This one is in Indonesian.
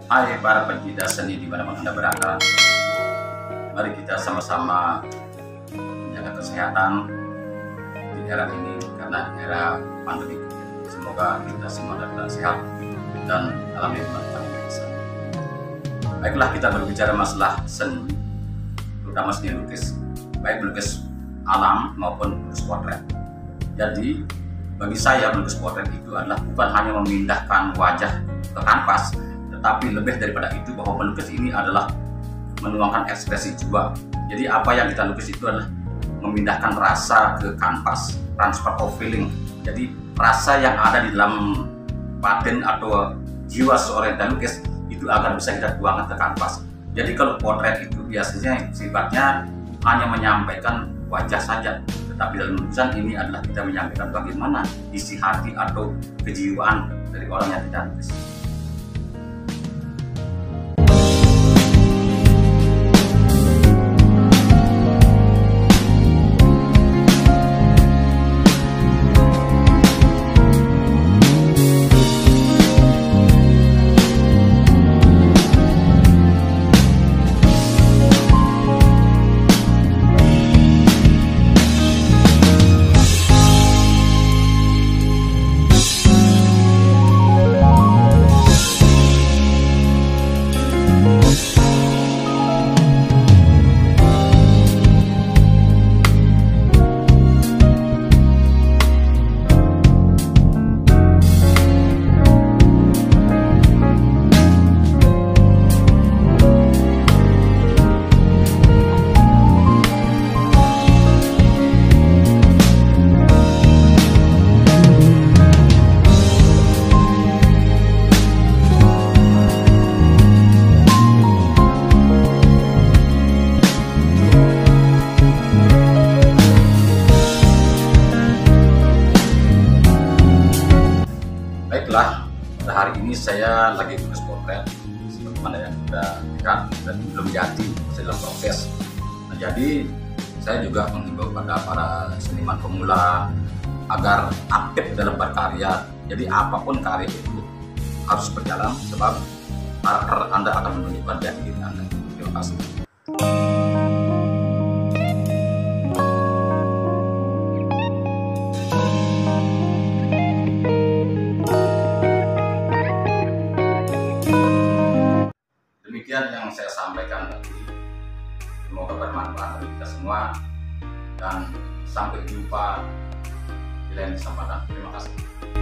Hai para pecinta seni di mana Anda berada. Mari kita sama-sama menjaga kesehatan di era ini karena era pandemi. Semoga kita semua dapat sehat dan dalam hikmat pandemi. Baiklah, kita berbicara masalah seni, terutama seni lukis, baik melukis alam maupun melukis potret. Jadi bagi saya melukis potret itu adalah bukan hanya memindahkan wajah ke kanvas, tetapi lebih daripada itu bahwa melukis ini adalah menuangkan ekspresi jiwa. Jadi apa yang kita lukis itu adalah memindahkan rasa ke kanvas, transfer of feeling. Jadi rasa yang ada di dalam batin atau jiwa seorang yang lukis itu agar bisa kita tuangkan ke kanvas. Jadi kalau potret itu biasanya sifatnya hanya menyampaikan wajah saja, tetapi dalam lukisan ini adalah kita menyampaikan bagaimana isi hati atau kejiwaan dari orang yang kita lukis. Baiklah, pada hari ini saya lagi menulis potret sebagaimana yang sudah lihat dan belum jadi, masih dalam proses. Nah, jadi saya juga menghimbau kepada para seniman pemula agar aktif dalam berkarya. Jadi apapun karya itu harus berjalan sebab karakter Anda akan menunjukkan jati diri Anda. Terima kasih. Demikian yang saya sampaikan tadi. Semoga bermanfaat bagi kita semua dan sampai jumpa di lain kesempatan. Terima kasih.